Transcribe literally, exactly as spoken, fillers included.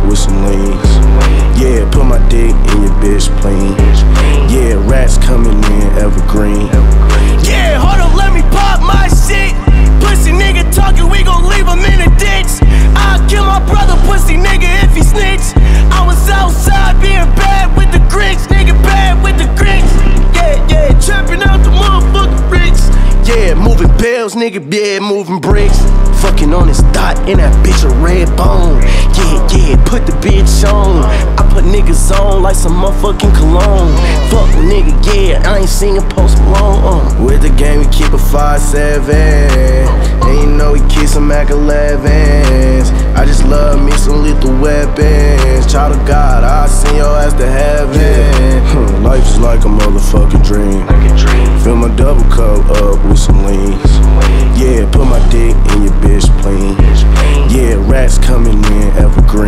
with some leans. Yeah, put my dick in your bitch spleen. Yeah, rats coming in, Evergreen. Yeah, hold up, let me pop my shit. Pussy nigga talking, we gon' leave him in the ditch. I'll kill my brother, pussy nigga, if he snitch. I was outside being bad with the Grinch, nigga, bad with the Grinch. Yeah, yeah, trapping out the motherfucking Ritz. Yeah, moving bales, nigga, yeah, moving bricks. Fucking on his thot in that bitch a Redbone. Yeah, yeah, put the bitch on. I put niggas on like some motherfucking cologne. Fuck nigga, yeah, I ain't singing Post Malone. Uh. With the game, we keep a five seven. And you know we keep some Mac elevens. I just love me some lethal weapons. Child of God, I'll send your ass to heaven. Life is like a motherfucking dream. Fill my double cup up with some leans. Yeah, put my dick in your bitch spleen. Yeah, rats coming in, Evergreen.